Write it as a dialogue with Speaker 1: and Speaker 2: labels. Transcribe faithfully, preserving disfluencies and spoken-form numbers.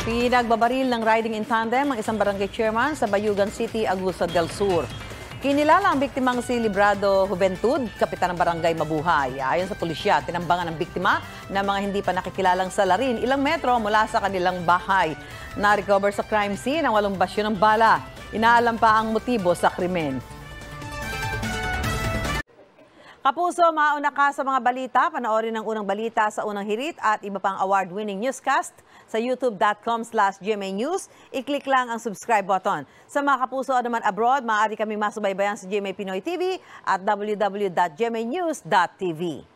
Speaker 1: Pinagbabaril ng riding-in-tandem ang isang barangay chairman sa Bayugan City, Agusa del Sur. Kinilala ang biktimang si Librado Juventud, kapitan ng barangay Mabuhay. Ayon sa pulisya, tinambangan ng biktima ng mga hindi pa nakikilalang salarin ilang metro mula sa kanilang bahay. Na-recover sa crime scene ang walong basyo ng bala. Inaalam pa ang motibo sa krimen. Kapuso, mauna ka sa mga balita. Panoorin ang unang balita sa unang hirit at iba pang award-winning newscast sa youtube dot com slash g m a news. I-click lang ang subscribe button. Sa mga kapuso naman abroad, maaari kami masubaybayan sa G M A Pinoy T V at w w w dot g m a news dot t v.